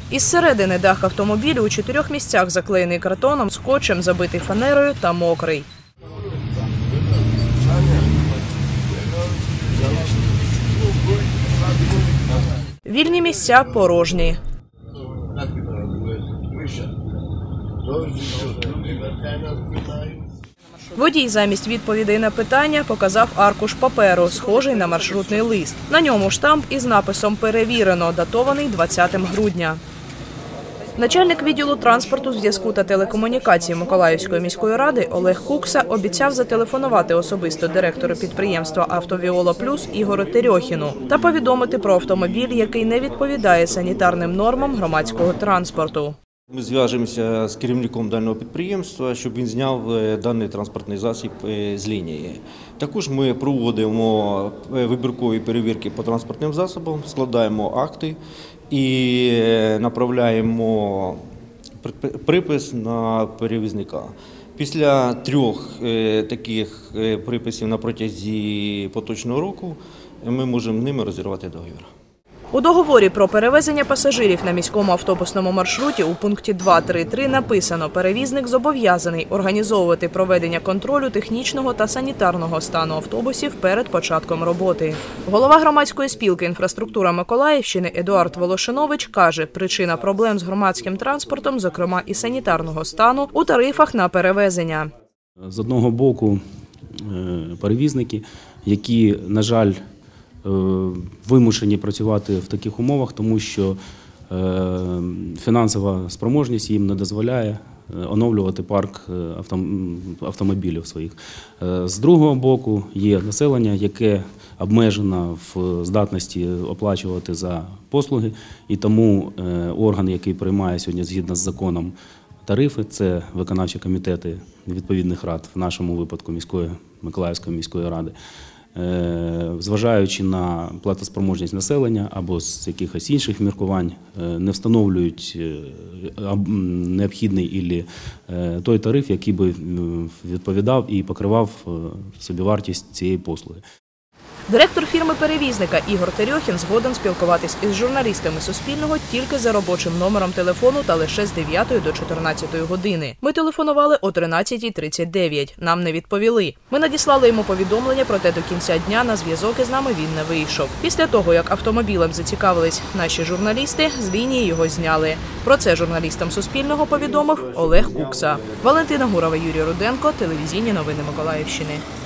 Із середини дах автомобілю у 4 місцях заклеєний картоном, скотчем, забитий фанерою та мокрий. Вільні місця порожні. Водій замість відповідей на питання показав аркуш паперу, схожий на маршрутний лист. На ньому штамп із написом «Перевірено», датований 20 грудня. Начальник відділу транспорту, зв'язку та телекомунікації Миколаївської міської ради Олег Кукса обіцяв зателефонувати особисто директору підприємства «Автовіола Плюс» Ігорю Терьохіну та повідомити про автомобіль, який не відповідає санітарним нормам громадського транспорту. Ми зв'яжемося з керівником даного підприємства, щоб він зняв даний транспортний засіб з лінії. Також ми проводимо вибіркові перевірки по транспортним засобам, складаємо акти і направляємо припис на перевізника. Після 3 таких приписів на протязі поточного року ми можемо ними розірвати договір. У договорі про перевезення пасажирів на міському автобусному маршруті у пункті 2.3.3 написано: перевізник зобов'язаний організовувати проведення контролю технічного та санітарного стану автобусів перед початком роботи. Голова громадської спілки «Інфраструктура Миколаївщини» Едуард Волошинович каже, причина проблем з громадським транспортом, зокрема і санітарного стану, у тарифах на перевезення. З одного боку перевізники, які, на жаль, вимушені працювати в таких умовах, тому що фінансова спроможність їм не дозволяє оновлювати парк автомобілів своїх. З другого боку є населення, яке обмежено в здатності оплачувати за послуги, і тому орган, який приймає сьогодні згідно з законом тарифи, це виконавчі комітети відповідних рад, в нашому випадку Миколаївської міської ради, зважаючи на платоспроможність населення або з якихось інших міркувань, не встановлюють необхідний ілі той тариф, який би відповідав і покривав собівартість цієї послуги. Директор фірми-перевізника Ігор Терьохін згоден спілкуватись із журналістами Суспільного тільки за робочим номером телефону та лише з 9 до 14 години. Ми телефонували о 13:39. Нам не відповіли. Ми надіслали йому повідомлення, проте до кінця дня на зв'язок із нами він не вийшов. Після того, як автомобілем зацікавились наші журналісти, з лінії його зняли. Про це журналістам Суспільного повідомив Олег Кукса. Валентина Гурова, Юрій Руденко, телевізійні новини Миколаївщини.